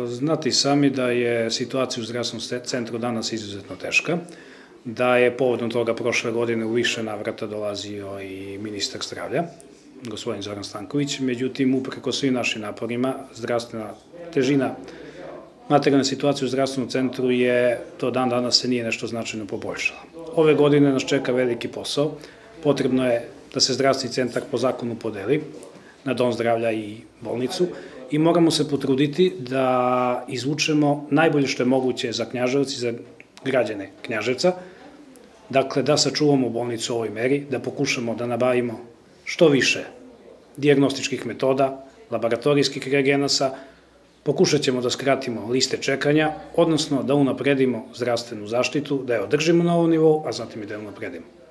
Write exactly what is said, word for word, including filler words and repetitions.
Znate i sami da je situacija u zdravstvenom centru danas izuzetno teška, da je povodom toga prošle godine u više navrata dolazio i ministar zdravlja, gospodin Zoran Stanković, međutim, upreko svim našim naporima, zdravstvena težina materijalne situacije u zdravstvenom centru je, to dan danas se nije nešto značajno poboljšala. Ove godine nas čeka veliki posao, potrebno je da se zdravstveni centar po zakonu podeli na dom zdravlja i bolnicu i moramo se potruditi da izvučemo najbolje što je moguće za Knjaževac i za građane Knjaževca, dakle da sačuvamo bolnicu u ovoj meri, da pokušamo da nabavimo što više dijagnostičkih metoda, laboratorijskih reagenasa, pokušat ćemo da skratimo liste čekanja, odnosno da unapredimo zdravstvenu zaštitu, da je održimo na ovom nivou, a zatim i da je unapredimo.